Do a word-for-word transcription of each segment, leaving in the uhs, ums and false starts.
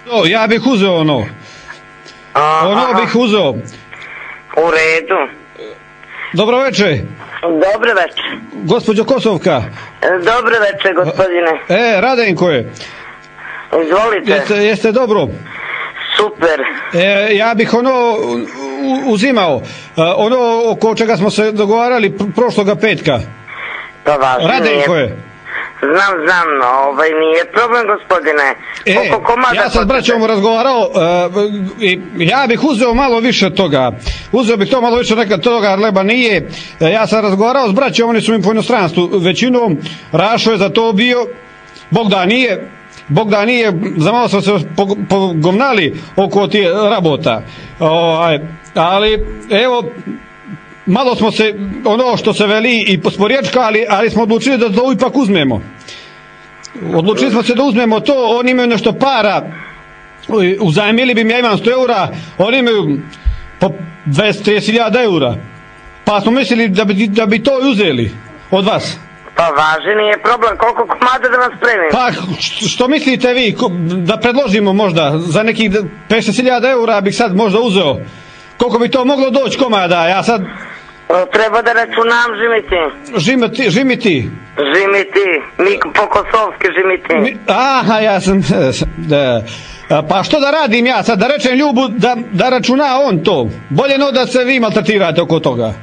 O, ja bih uzeo ono. A, Ono aha. bih uzeo. U redu. Dobro večer. Dobro večer. Gospođo Kosovka. Dobro večer, gospodine. E, Radenko je. Izvolite. Jeste, jeste dobro? Super. E, ja bih ono u, uzimao. E, ono oko čega smo se dogovarali pr prošloga petka. Pa važno Radenko nije. je. Znam, znam, ovaj nije problem, gospodine. E, ja sam s braćom razgovarao uh, i ja bih uzeo malo više toga. Uzeo bih to malo više nekad toga, leba nije. E, ja sam razgovarao s braćom, oni su mi po inostranstvu većinom. Rašo je za to bio. Bog da nije. Bog da nije, za malo smo se pogomnali oko tih rabota. O, ali, evo, malo smo se, ono što se veli, i posporječkali, ali smo odlučili da to ipak uzmemo. Odlučili smo se da uzmemo to, oni imaju nešto para, uzajmili bi mi, ja imam sto eura, oni imaju po dvjesto trideset hiljada eura. Pa smo mislili da bi, da bi to uzeli od vas. Pa važi, nije problem, koliko komada da vam spremim? Pa što, što mislite vi, da predložimo možda, za nekih pedeset hiljada eura bih sad možda uzeo. Koliko bi to moglo doći komada, ja sad... Treba da računam, žimiti. Žimiti, žimiti. Žimiti, mi po kosovski žimiti. Mi, aha, ja sam... Da, pa što da radim ja sad, da rečem Ljubu da, da računa on to. Bolje no da se vi maltretirate oko toga.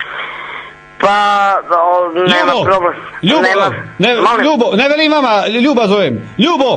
Pa, o, nema Ljubo, problem. Ljubo, nema, ne, Ljubo, ne velim vama, Ljuba zovem. Ljubo!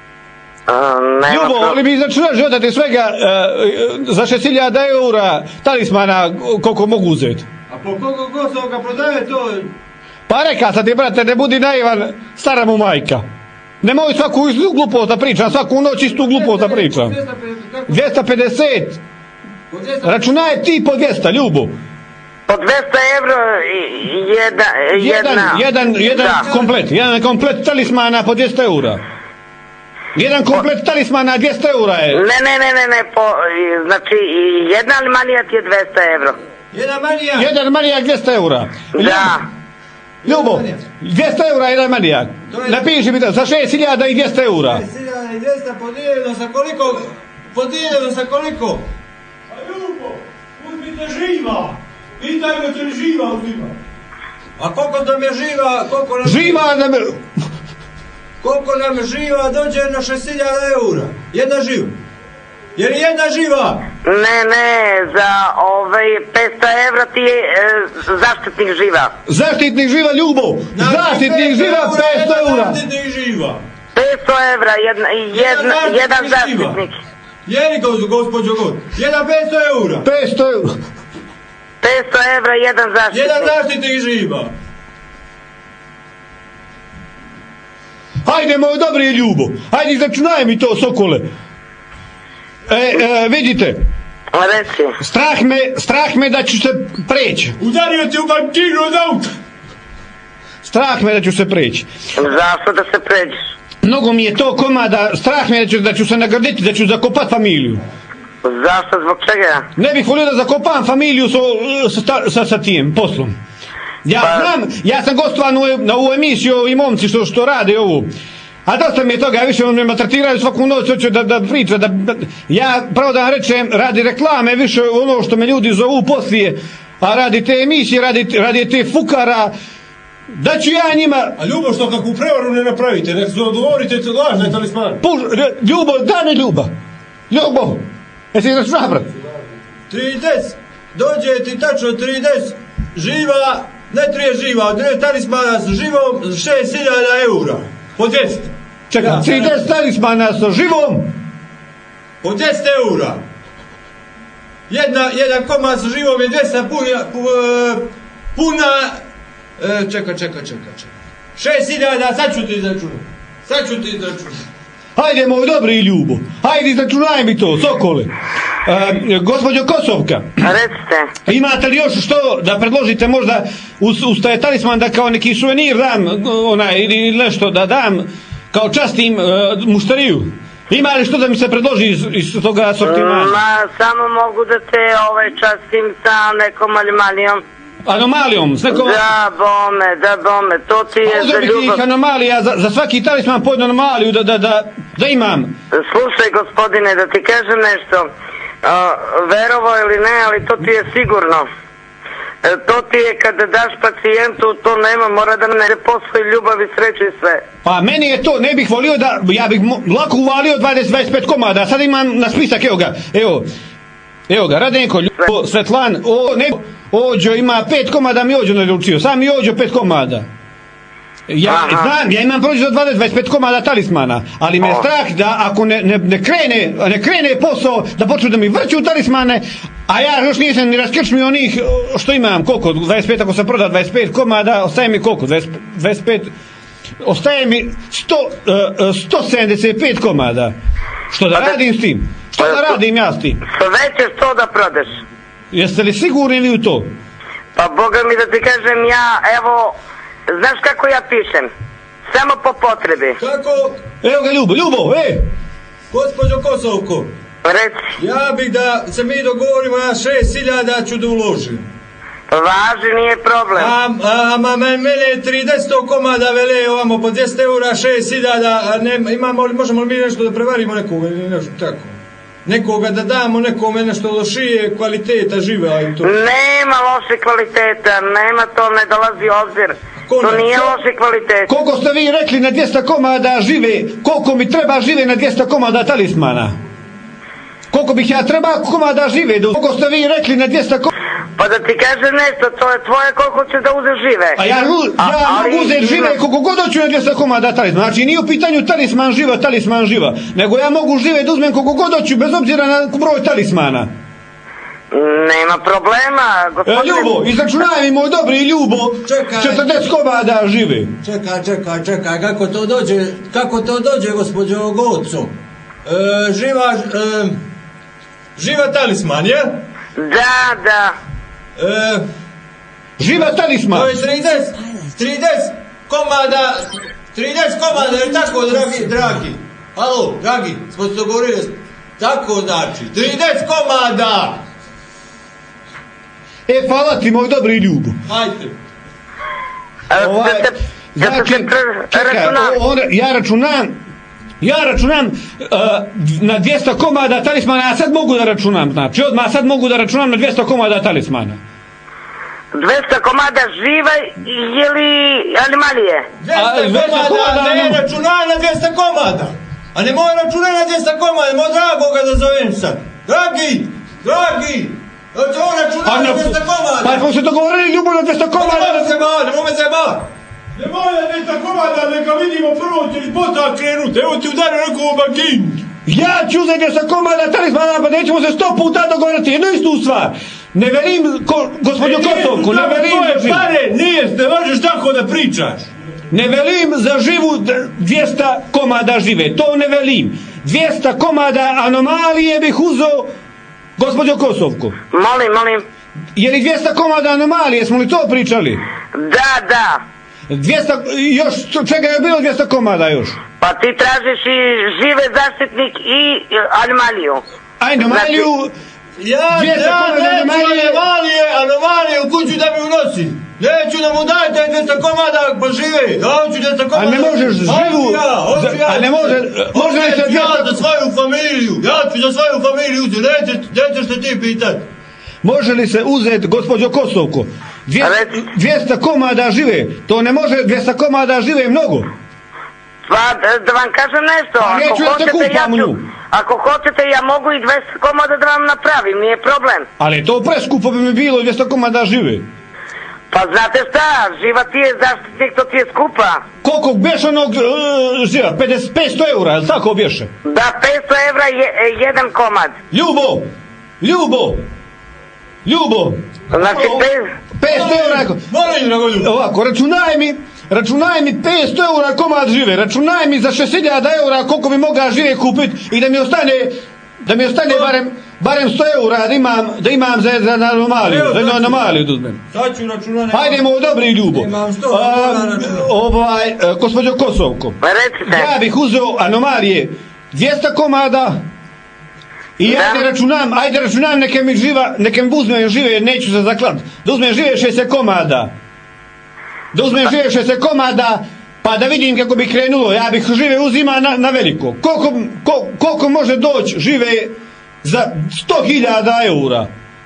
A, nema Ljubo, problem. ali mi izračunaš odati svega uh, za šest hiljada eura talismana koliko mogu uzeti. A po koliko Kosovka prodaje to? Pa reka sad ti, brate, ne budi naivan, stara mu majka. Nemoj svaku istu glupost da pričam, svaku noć istu glupost da pričam. dvjesto pedeset. Računaj ti po dvjesto, Ljubo. Po dvjesto euro jedna, jedna. Jedan, jedan, jedan komplet, jedan komplet talismana po dvjesto eura. Jedan komplet talismana dvjesto eura je. Ne, ne, ne, ne, ne, po, znači jedna manijak je dvjesto euro. Jedan manijak. Jedan manijak dvjesto eura. Da. Ljubo, dvjesto eura jedan manijak. Napiši mi da, za šest hiljada i dvjesto eura. šest hiljada i dvjesto podijeljeno sa koliko? Podijeljeno sa koliko? A Ljubo, uzmite živa. Pitajmo će li živa uzima. A koliko nam je živa, koliko nam... Živa nam je... Koliko nam živa dođe na šest hiljada eura? Jedna živa. Jer jedna živa? Ne, ne, za ovaj petsto evra ti je e, zaštitnik živa. Zaštitnik živa, Ljubo! Znači, Zaštitnik živa, petsto eura! Zaštitnik živa. petsto evra, jedna, jedna, jedan zaštitnik. Jeli gospođo god? Jedan petsto eura. petsto eura. petsto evra, jedan zaštitnik. Jedan zaštitnik živa. Hajde, moj dobri Ljubo, hajde izračunaj mi to, sokole. E, e, vidite, Reci. strah me, strah me da ću se preći. Udario ti u bančinu od auta. Strah me da ću se preći. Zašto da se pređeš? Mnogo mi je to komada, strah me da ću, da ću se nagrditi, da ću zakopat familiju. Zašto, zbog čega? Ne bih volio da zakopam familiju so, sa, sa, sa tim poslom. Ja Pa- znam, ja sam gostovan u, na ovu emisiju, ovi momci što, što rade ovu. A dosta mi je toga, više me maltretiraju svaku noć, hoću da, da priča, da, da, ja pravo da vam rečem, radi reklame, više ono što me ljudi zovu poslije, a radi te emisije, radi, radi te fukara, da ću ja njima... A Ljubo, što kakvu prevaru ne napravite, nek se odgovorite, to lažne talismane. Puž, Ljubo, da ne Ljuba, Ljubo, jesi izračuna, brat? trideset. Dođe ti tačno trideset. Živa, ne trije živa, od ne talismana sa živom šest hiljada eura. Po dvjesto. Čekaj, Ja, trideset talismana sa živom, Po dvjesto eura. Jedna, jedan komad sa živom je dvjesto puna, pu- puna, e, čekaj, čekaj, čekaj, čekaj. šest hiljada, sad ću ti izračunati. Sad ću ti izračunati. hajde moj dobri Ljubo, hajde izračunaj mi to, sokole. E, gospođo Kosovka, Recite. imate li još što da predložite možda uz, uz taj talisman da kao neki suvenir dam, onaj, ili nešto da dam, kao častim e, mušteriju? Ima li što da mi se predloži iz, iz toga asortimana? Ma, samo mogu da te ovaj častim sa nekom animalijom. Anomalijom, s nekom... Da, bome, da, bome, to ti je za Uzeo bih ljubav. ih anomalija, za, za svaki talisman po jednu anomaliju da, da, da, Da imam. Slušaj, gospodine, da ti kažem nešto. A, verovo ili ne, ali to ti je sigurno. E, to ti je kada daš pacijentu, to nema, mora da ne postoji ljubav i sreće i sve. Pa meni je to, ne bih volio da, ja bih mo, lako uvalio dvadeset do dvadeset pet komada, sad imam na spisak, evo ga, evo, evo ga, Radenko, Ljubo, Svetlan, o, ne, Ođo ima pet komada, mi Ođo naručio, sam mi Ođo pet komada. Ja Aha. znam, ja imam prođe za dvadeset do dvadeset pet komada talismana, ali me je strah da ako ne, ne, ne krene, ne krene posao, da počnu da mi vrću talismane, a ja još nisam ni raskrčmio onih što imam, koliko, dvadeset pet, ako sam proda dvadeset pet komada, ostaje mi koliko, dvadeset, dvadeset pet, ostaje mi sto, uh, sto sedamdeset pet komada. Što da radim s tim? Što da radim ja s tim? Sve ćeš to da prodeš. Jeste li sigurni vi u to? Pa Boga mi da ti kažem, ja, evo, znaš kako ja pišem? Samo po potrebi. Kako, Evo ga Ljubo, Ljubo, e! gospođo Kosovko, Reci, ja bih da se mi dogovorimo, ja šest hiljada ću da uložim. važi, nije problem. A, a, a mene trideset komada vele ovamo po dvjesto eura, šest hiljada, a ne, imamo li, možemo li mi nešto da prevarimo nekoga ili nešto tako? Nekoga da damo nekome nešto lošije kvaliteta žive, a i to. Nema loše kvaliteta, nema to, ne dolazi u obzir. Ko To ne- nije ko- loše kvaliteta. Koliko ste vi rekli na dvjesto komada žive, koliko mi treba žive na dvjesto komada talismana? Koliko bih ja treba komada žive, koliko ste vi rekli na dvjesto komada? Pa da ti kažem nešto, to je tvoje koliko će da uzeš žive. A ja, ru- A- ja ali mogu uzeti ima- žive koliko god hoću na dvjesto komada talismana. Znači nije u pitanju talisman živa, talisman živa. Nego ja mogu žive da uzmem koliko god hoću bez obzira na broj talismana. Nema problema, E, gospodine. Ljubo, izračunaj mi moj dobri Ljubo, Čekaj. četrdeset komada žive. Čekaj, čekaj, čekaj, kako to dođe, kako to dođe, gospođo Goco? E, živa, e, živa talisman, je? Da, da. E, Živa talisman. to je trideset, trideset komada, trideset komada, je tako, dragi, dragi? Halo, dragi, smo se dogovorili, tako znači, trideset komada! E, hvala ti moj dobri Ljubo. Ajde. E, Ovaj, da te, da te znači, se pre- čekaj, računam. o- on, ja računam, ja računam uh, na dvjesto komada talismana, ja sad mogu da računam, znači, odmah sad mogu da računam na dvjesto komada talismana. dvjesto komada žive ili animalije? A, dvjesto dvjesto komada, komada, ne no. računaj na dvjesto komada. A ne moj računaj na dvjesto komada, moj dragoga da zovem sad. Dragi, dragi, da će on A računaj ne, na dvjesto komada. pa smo se dogovorili Ljubo na dvjesto Ne komada. moj se ba, ne moj se ba. Ne moja dvjesto komada, neka vidimo prvo će li pota krenut. Evo ti udari neku bagin. Ja ću uzeti dvjesto komada talismana, pa nećemo se sto puta dogovoriti, jednu istu stvar. Ne velim, ko, gospođo Kosovku, ne velim za Tvoje živu. pare, nije, ne možeš tako da pričaš. Ne velim za živu d- dvjesto komada žive, to ne velim. dvjesto komada anomalije bih uzeo, gospođo Kosovku. Molim, molim. Je li dvjesto komada anomalije, smo li to pričali? Da, da. dvjesto, još, čega je bilo dvjesto komada još? Pa ti tražiš i žive zaštitnik i e, animaliju. A anomaliju, Ja, dvjesto ja komada neću anomalije. anomalije, anomalije u kuću da mi unosi. Neću da mu dajte dvjesto komada pa žive. Ja hoću dvjesto komada. A ne možeš živu, Hoću ja, hoću za- ja. a ne može, može li se Hoću ja dvjesto- za svoju familiju. Ja ću za svoju familiju uzeti. Neće, neće što ti pitat. može li se uzeti, gospođo Kosovko, dvjesto, Reci. dvjesto komada žive, to ne može, dvjesto komada žive je mnogo. Pa da, da vam kažem nešto, Pa ako neću ja te hoćete ja kupam ću, nju. ako hoćete ja mogu i dvjesto komada da vam napravim, nije problem. Ali to preskupo bi mi bilo, dvjesto komada žive. Pa znate šta, živa ti je zaštitnik, to ti je skupa. Koliko bješe onog uh, živa? pedeset, petsto eura, je li tako bješe? Da, petsto evra je e, jedan komad. Ljubo! Ljubo! Ljubo! Znači, O, pe- petsto eura! Molim, dragolju. Ovako, računaj mi, računaj mi petsto eura komad žive, računaj mi za šest hiljada eura koliko bi mogao žive kupiti i da mi ostane, da mi ostane barem, barem sto eura da imam, da imam za, za anomaliju, Evo, za jednu znači. anomaliju da uzmem. Sad ću računati. Hajdemo u dobri Ljubo. Imam sto A, eura na računu. ovaj, e, gospođo Kosovko, Pa recite. ja bih uzeo anomalije dvjesto komada i Da. ajde računam, ajde računam neke mi živa, neke mi uzmem žive jer neću se zaklad. Da uzmem žive šezdeset komada. Da uzmem žive šezdeset komada Pa da vidim kako bi krenulo, ja bih žive uzima na, na veliko. Koliko, ko, koliko može doći žive za sto hiljada eura?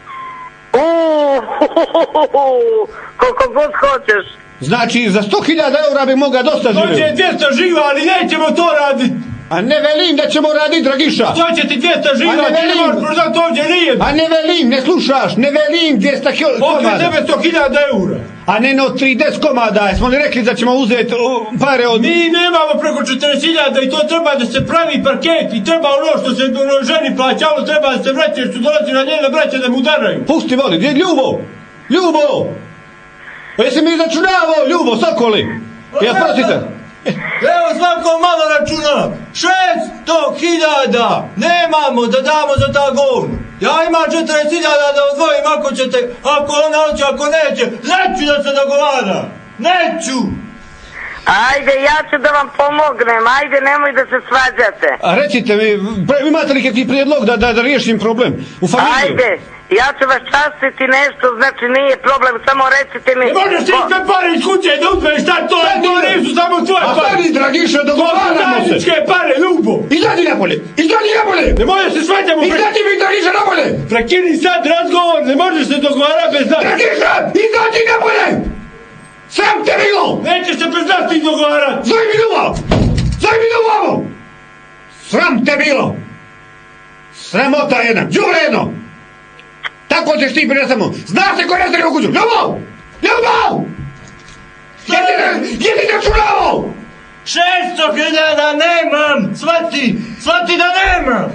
Uuuu, koliko god hoćeš. Znači, za sto hiljada eura bi mogao dosta žive. Dođe dvjesto živa, ali nećemo to raditi. A ne velim da ćemo raditi, Dragiša. Dođe ti dvjesto živa, A ne ti ne velim. možeš prodati ovdje nije. A ne velim, ne slušaš, ne velim dvjesto Opet komada. tebe sto hiljada eura. A ne no trideset komada, smo li rekli da ćemo uzeti uh, pare od... Mi nemamo preko četrdeset hiljada i to treba da se pravi parket i treba ono što se ono, ženi plaćalo, treba da se vraća jer su dolazi na njena braća da mu udaraju. Pusti voli, gdje Ljubo? Ljubo! Pa jesi mi izračunavao, Ljubo, Sokoli? Ja prostite. Evo svako malo računa, šesto hiljada nemamo da damo za ta govna. Ja imam četrdeset hiljada da odvojim ako ćete, ako ona hoće, ako neće, neću da se dogovara, neću. Ajde, ja ću da vam pomognem, ajde, nemoj da se svađate. A recite mi, pre- imate li kakvi prijedlog da, da, da riješim problem u familiji? Ajde, ja ću vas častiti nešto, znači nije problem, samo recite mi... Ne možeš ti sve pare iz kuće da uzmeš, šta to je, to nisu samo tvoje A pare. stani, Dragiša, To su dogovaramo se. zajedničke pare, Ljubo. Izađi napolje, izađi napolje! Ne možeš se svađamo, pre... Izađi mi, Dragiša, napolje! prekini sad razgovor, ne možeš se dogovarati bez nas. Dragiša, izađi napolje! Sram te bilo! Nećeš se bez nas ti dogovarati. Zoj mi Ljubo! Zoj mi Ljubo! Sram te bilo! Sramota jedna, đubre jedno! Tako ćeš ti prije samo. Znaš se ko razdari u kuću? Ljubo! Ljubo! Gdje ti, gdje ti računavao? šesto hiljada nemam, shvati, shvati da nemam.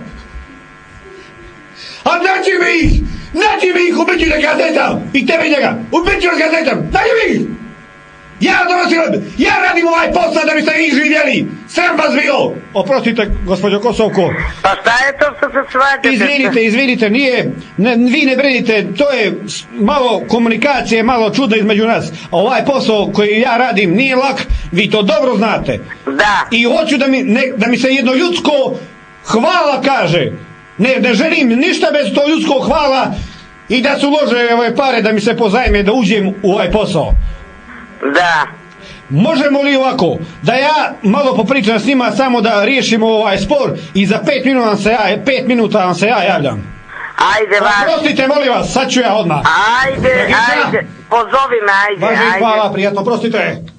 A nađi mi ih! Nađi mi ih u Beću da gazetam! I tebe i njega! U Beću da gazetam! Nađi mi ih! Ja donosim, ja radim ovaj posao da biste vi živjeli! Sram vas bilo! Oprostite, gospođo Kosovko. Pa šta je to što se svađate? Izvinite, izvinite, nije, ne, vi ne brinite, to je s- malo komunikacije, malo čudno između nas. A ovaj posao koji ja radim nije lak, vi to dobro znate. Da. I hoću da mi, ne, da mi se jedno ljudsko hvala kaže. Ne, ne želim ništa bez to ljudskog hvala i da se ulože ove pare da mi se pozajme da uđem u ovaj posao. Da. Možemo li ovako, da ja malo popričam s njima samo da riješimo ovaj spor i za pet minuta vam se ja, pet minuta vam se ja javljam. Ajde, važi. Prostite, molim vas, sad ću ja odmah. Ajde, Dragiša? ajde. Pozovi me, ajde, Važi, ajde. hvala, prijatno, prostite.